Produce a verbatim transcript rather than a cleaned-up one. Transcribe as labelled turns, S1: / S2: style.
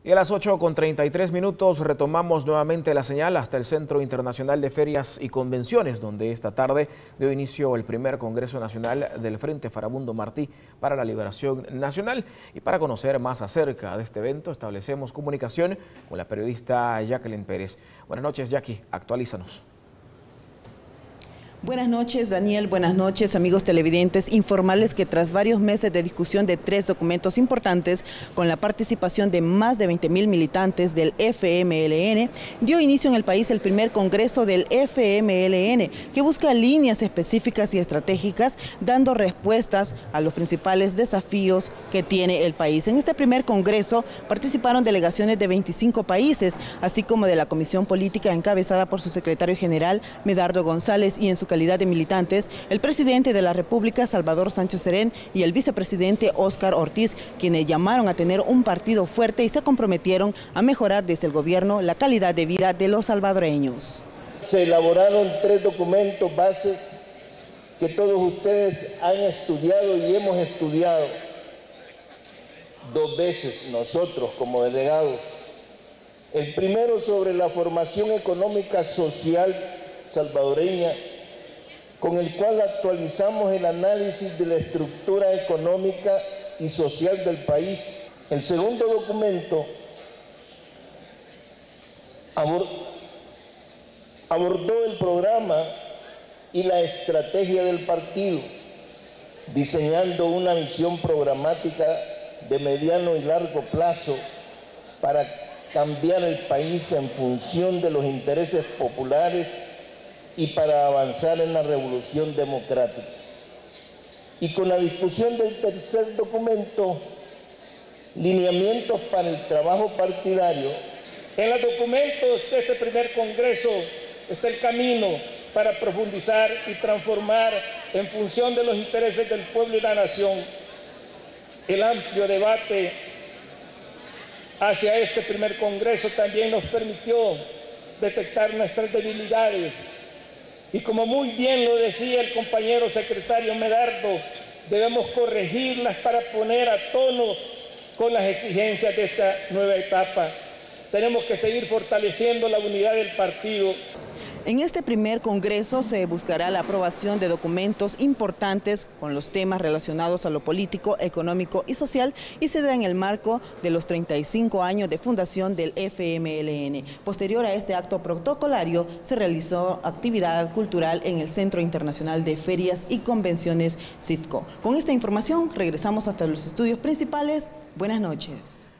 S1: Y a las ocho con treinta y tres minutos retomamos nuevamente la señal hasta el Centro Internacional de Ferias y Convenciones, donde esta tarde dio inicio el primer Congreso Nacional del Frente Farabundo Martí para la Liberación Nacional. Y para conocer más acerca de este evento, establecemos comunicación con la periodista Jacqueline Pérez. Buenas noches, Jackie, actualízanos.
S2: Buenas noches, Daniel. Buenas noches, amigos televidentes. Informarles que tras varios meses de discusión de tres documentos importantes, con la participación de más de veinte mil militantes del F M L N, dio inicio en el país el primer congreso del F M L N, que busca líneas específicas y estratégicas, dando respuestas a los principales desafíos que tiene el país. En este primer congreso participaron delegaciones de veinticinco países, así como de la Comisión Política encabezada por su secretario general, Medardo González, y en su calidad de militantes, el presidente de la República, Salvador Sánchez Serén, y el vicepresidente Óscar Ortiz, quienes llamaron a tener un partido fuerte y se comprometieron a mejorar desde el gobierno la calidad de vida de los salvadoreños.
S3: Se elaboraron tres documentos base que todos ustedes han estudiado y hemos estudiado dos veces nosotros como delegados. El primero sobre la formación económica social salvadoreña, con el cual actualizamos el análisis de la estructura económica y social del país. El segundo documento abordó el programa y la estrategia del partido, diseñando una visión programática de mediano y largo plazo para cambiar el país en función de los intereses populares y para avanzar en la revolución democrática. Y con la discusión del tercer documento, lineamientos para el trabajo partidario.
S4: En los documentos de este primer congreso está el camino para profundizar y transformar en función de los intereses del pueblo y la nación. El amplio debate hacia este primer congreso también nos permitió detectar nuestras debilidades. Y como muy bien lo decía el compañero secretario Medardo, debemos corregirlas para poner a tono con las exigencias de esta nueva etapa. Tenemos que seguir fortaleciendo la unidad del partido.
S2: En este primer congreso se buscará la aprobación de documentos importantes con los temas relacionados a lo político, económico y social, y se da en el marco de los treinta y cinco años de fundación del F M L N. Posterior a este acto protocolario se realizó actividad cultural en el Centro Internacional de Ferias y Convenciones, CIFCO. Con esta información regresamos hasta los estudios principales. Buenas noches.